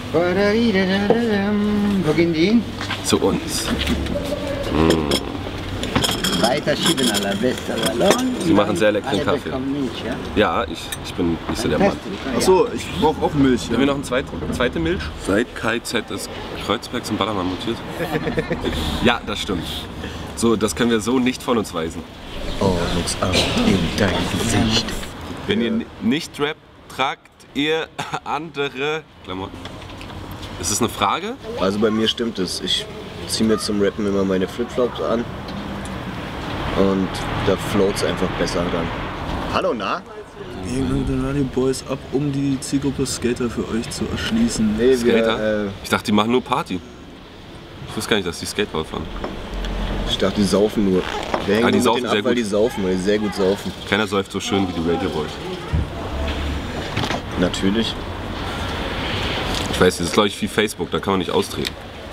Wo gehen die hin? Zu uns. Weiter schieben à la Vesta Ballon. Sie machen sehr leckeren Alle Kaffee. bekommen Milch, ja? Ja, ich bin nicht so der Mann. Achso, ich brauche auch Milch. Haben wir noch eine zweite Milch? Seit KZ ist Kreuzberg zum Ballermann mutiert. Ja, das stimmt. So, das können wir so nicht von uns weisen. Oh, looks up in dein Gesicht. Wenn ihr nicht rappt, tragt ihr andere Klamotten. Ist das eine Frage? Also bei mir stimmt es. Ich ziehe mir zum Rappen immer meine Flipflops an. Und da float's einfach besser dann. Hallo, na? Dann laden die Boys ab, um die Zielgruppe Skater für euch zu erschließen. Nee, Skater? Ich dachte, die machen nur Party. Ich wusste gar nicht, dass die Skateboard fahren. Ich dachte, die saufen nur. Wir hängen die nur saufen mit denen sehr ab, weil gut. die saufen, weil die sehr gut saufen. Keiner säuft so schön wie die Radio Boys. Natürlich. Ich weiß, das ist glaube ich wie Facebook, da kann man nicht austreten.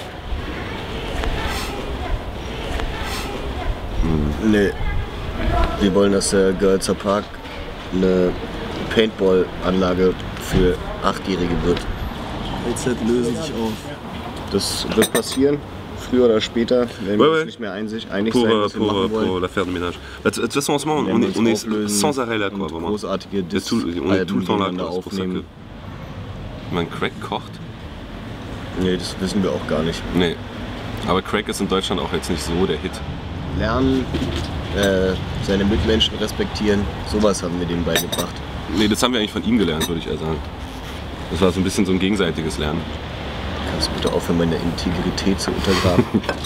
Nee. Wir wollen, dass der Görlitzer Park eine Paintball-Anlage für 8-Jährige wird. LZ lösen sich auf. Das wird passieren, früher oder später, wenn wir uns nicht mehr einig sein, was wir machen wollen. la faire de ménage. De toute façon, en ce moment, on est sans arrêt là, quoi, vraiment. Großartige On est tout le temps là, Diss-Alben quoi. C'est pour ça que... aufnehmen. Man Crack kocht? Nee, das wissen wir auch gar nicht. Nee. Aber Crack ist in Deutschland auch jetzt nicht so der Hit. Lernen, seine Mitmenschen respektieren, sowas haben wir denen beigebracht. Nee, das haben wir eigentlich von ihm gelernt, würde ich eher sagen. Das war so ein bisschen so ein gegenseitiges Lernen. Kannst du bitte aufhören, meine Integrität zu untergraben?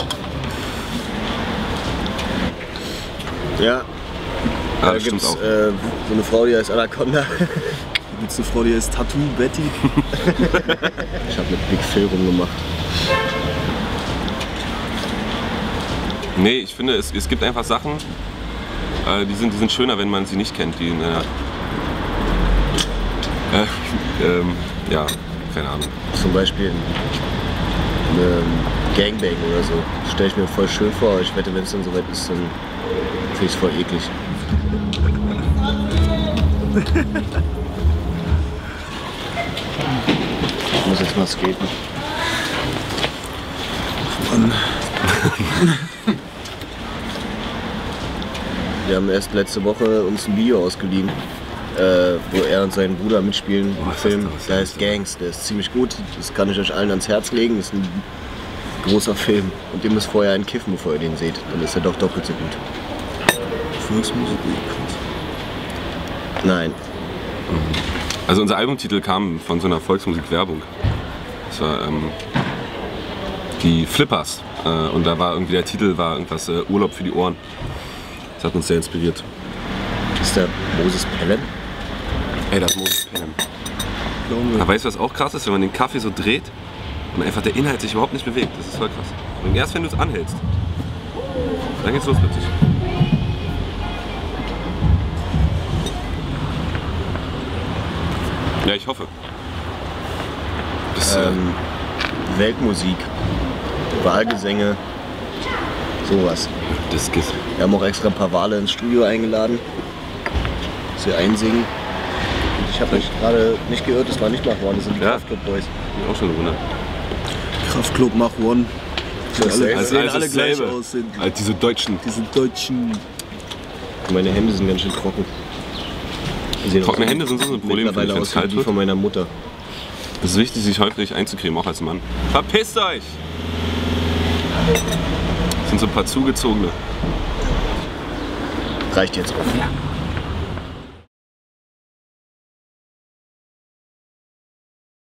Ja, Ah, da das stimmt gibt's auch. so eine Frau, die heißt Anaconda. Gibt's eine Frau, die heißt Tattoo Betty? Ich habe mit Big Phil rumgemacht. Nee, ich finde, es gibt einfach Sachen, die sind schöner, wenn man sie nicht kennt. Die, ja, keine Ahnung. Zum Beispiel eine Gangbang oder so. Stelle ich mir voll schön vor, aber ich wette, wenn es dann soweit ist, dann finde ich es voll eklig. Ich muss jetzt mal skaten. Mann. Wir haben erst letzte Woche uns ein Video ausgeliehen, wo er und sein Bruder mitspielen im Film. Der heißt Gangs, der ist ziemlich gut. Das kann ich euch allen ans Herz legen. Das ist ein großer Film. Und ihr müsst vorher einen kiffen, bevor ihr den seht. Dann ist er doch doppelt so gut. Volksmusik. Nein. Also unser Albumtitel kam von so einer Volksmusik-Werbung. Das war die Flippers. Und da war irgendwie der Titel war irgendwas Urlaub für die Ohren. Das hat uns sehr inspiriert. Ist der Moses Pelham? Ey, das ist Moses Pelham. Aber weißt du, was auch krass ist, wenn man den Kaffee so dreht und einfach der Inhalt sich überhaupt nicht bewegt? Das ist voll krass. Und erst wenn du es anhältst, dann geht's los plötzlich. Ja, ich hoffe. Das, Weltmusik, Wahlgesänge, sowas. das geht. Wir haben auch extra ein paar Wale ins Studio eingeladen, dass wir einsingen. Und ich habe mich gerade nicht geirrt, das war nicht Mach One, das sind die Ja. Kraftclub Boys. Auch schon gewundert. Kraftclub Mach One. Sehen alle gleich dasselbe. aus. Sind Als diese Deutschen. diese deutschen. Meine Hände sind ganz schön trocken. Die sehen Trockene aus- Hände sind so ein Problem, mittlerweile wenn es aus kalt wie wird. von meiner Mutter. Es ist wichtig, sich häufig einzucremen, auch als Mann. Verpisst euch! Das sind so ein paar Zugezogene. Reicht jetzt auch.